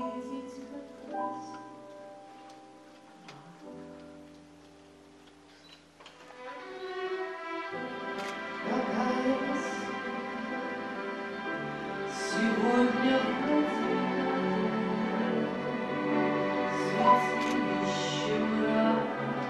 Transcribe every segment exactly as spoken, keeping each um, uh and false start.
увидеть как раз. Какая сегодня святилище мрак.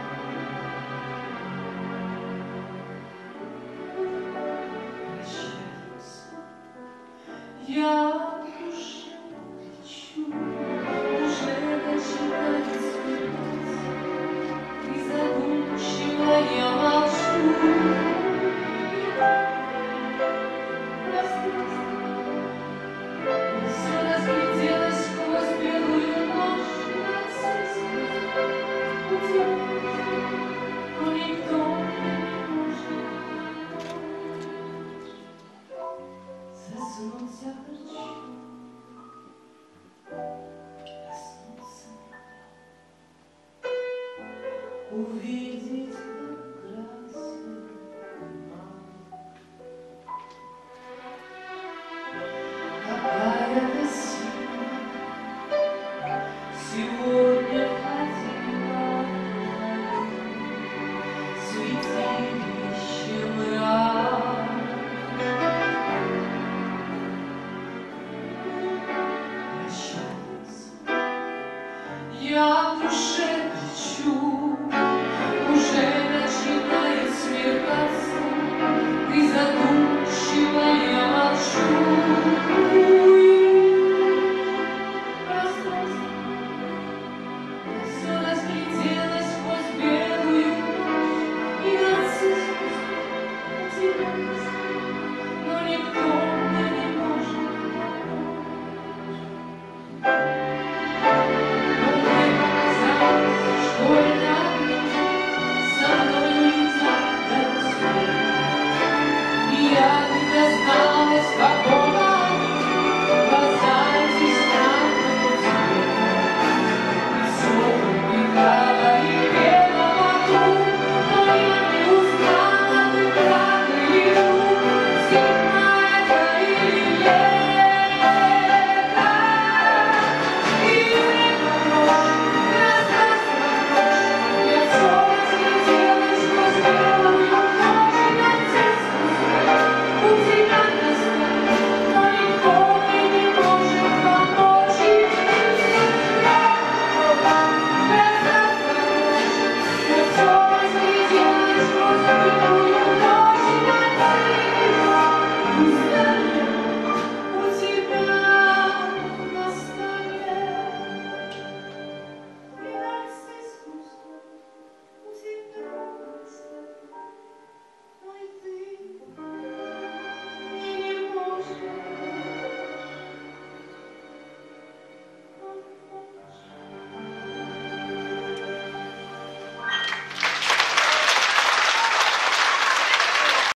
Я уже хочу, уже начинать спать, и задумчиво я молчу. Все разгляделось сквозь белую ночь над сельским путем, но никто не может заснуть я хочу. Увидеть, как красен май. Какая-то сила сегодня ходила в святилище мрак. Прощаюсь я